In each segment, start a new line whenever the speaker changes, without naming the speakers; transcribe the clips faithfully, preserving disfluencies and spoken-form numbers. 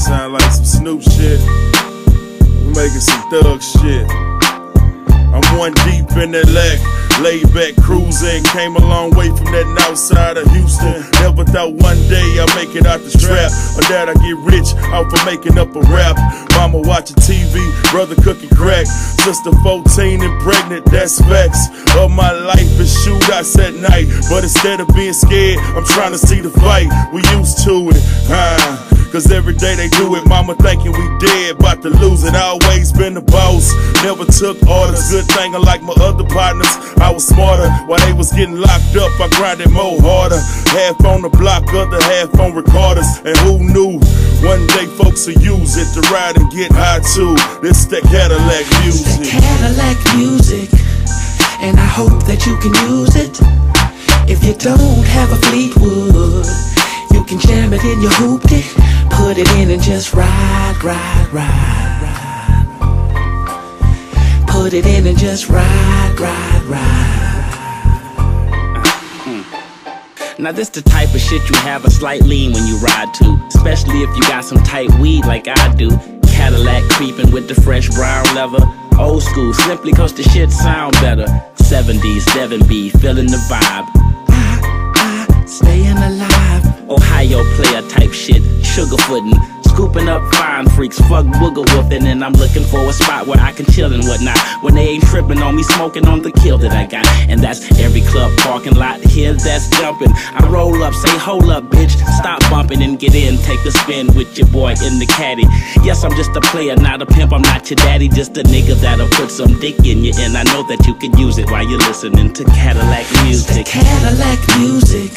sound like some Snoop shit. I'm making some thug shit. I'm one deep in that leg, laid back cruising. Came a long way from that north side of Houston. Never thought one day I'd make it out the strap, or that I get rich out for making up a rap. Mama watching T V, brother cooking crack, sister fourteen and pregnant, that's facts. Of my life is shootouts at night, but instead of being scared, I'm trying to see the fight. We used to it, ah. Cause every day they do it, mama thinking we dead, about to lose it. Always been the boss, never took orders. Good thing unlike my other partners, I was smarter. While they was getting locked up, I grinded more harder. Half on the block, other half on recorders. And who knew, one day folks will use it to ride and get high too. This that Cadillac music.
It's that Cadillac music, and I hope that you can use it. If you don't have a Fleetwood, you can jam it in your hoopty, put it in and just ride, ride, ride, ride. Put it in and just ride, ride, ride.
Now this the type of shit you have a slight lean when you ride to, especially if you got some tight weed like I do. Cadillac creeping with the fresh brown leather. Old school, simply cause the shit sound better. seventies, Devin B, feeling the vibe.
I, I, staying alive.
Ohio player type shit, sugarfootin', scooping up fine freaks, fuck booger whooping, and I'm looking for a spot where I can chill and whatnot, when they ain't tripping on me, smoking on the kill that I got. And that's every club parking lot here that's jumping. I roll up, say hold up bitch, stop bumping and get in, take a spin with your boy in the caddy. Yes, I'm just a player, not a pimp, I'm not your daddy, just a nigga that'll put some dick in you, and I know that you can use it while you're listening to Cadillac music.
It's the Cadillac music,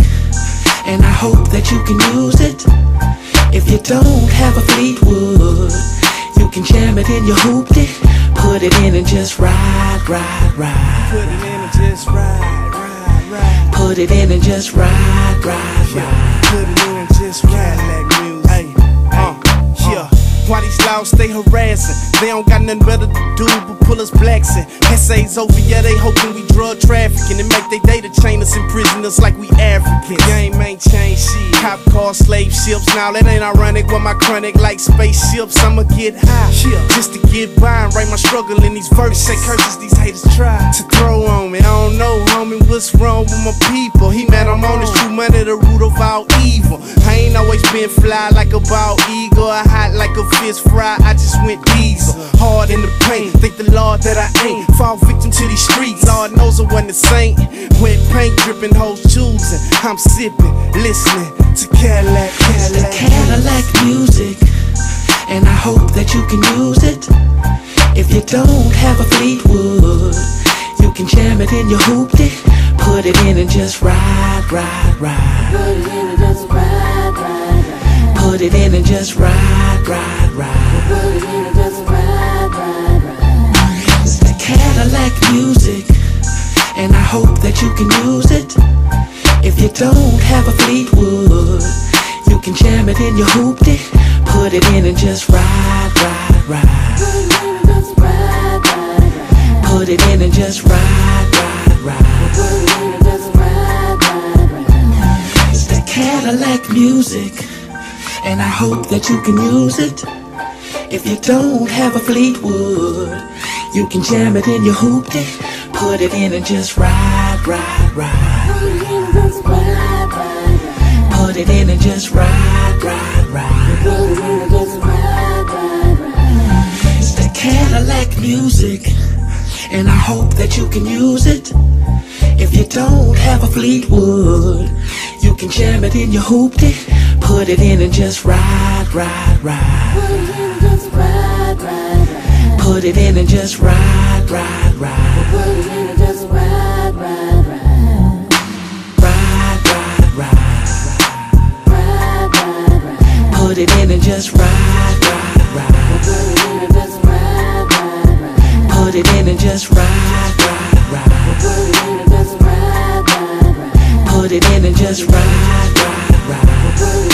and I hope that you can use it. If you don't have a Fleetwood, you can jam it in your hoopty, put it in and just ride, ride, ride.
Put it in and just ride, ride, ride.
Put it in and just ride, ride, ride.
Put it in and just Cadillac music. Hey, uh, yeah. Why these laws stay harassing? They don't got nothing better to do but pull us blacks in. Essays over, yeah, they hoping we drug trafficking and make they data chain us and prison us like we Africans. Game ain't changed shit. Cop cars, slave ships. Now that ain't ironic with my chronic like spaceships. I'ma get high just to get by and write my struggle in these verses. Say curses these haters try to throw on me. I don't know, homie, what's wrong with my people? He mad I'm on this true money, the root of all evil. I ain't always been fly like a bald eagle, or hot like a fish fry. I just went diesel, hard in the paint. Thank the Lord that I ain't fall victim to these streets. Lord knows I wasn't a saint. Wet paint dripping, hoes choosing. I'm sipping, listening to Cadillac, Cadillac.
It's the Cadillac music, and I hope that you can use it. If you don't have a Fleetwood, you can jam it in your hoopty, put it in and just ride, ride, ride.
Put it in and just ride, ride, ride.
Put it in and just ride, ride, ride.
Put it in and just ride, ride, ride.
It's the Cadillac music, and I hope that you can use it. If you don't have a Fleetwood, you can jam it in your hoopty, put it in and just ride, ride, ride.
Put it in and just ride, ride, ride.
Put it in and just ride, ride, ride.
Put it in and just ride, ride.
It's the Cadillac music, and I hope that you can use it. If you don't have a Fleetwood, you can jam it in your hoopty, put it in and just ride, ride, ride.
Put it in and just ride, ride, ride.
Put it in and just ride, ride, ride.
Put it in and just ride, ride, ride.
It's the Cadillac music, and I hope that you can use it. If you don't have a Fleetwood, you can jam it in your hoopty, put it in and just ride, ride, ride.
Put it in and just ride, ride, ride.
Put it in and just ride, ride, ride.
Put it in and just ride, ride, ride.
Put it in and just ride, ride, ride.
Put it in and just ride, ride, ride.
Put it in and just ride, ride, ride.
Put it in and just ride, ride, ride.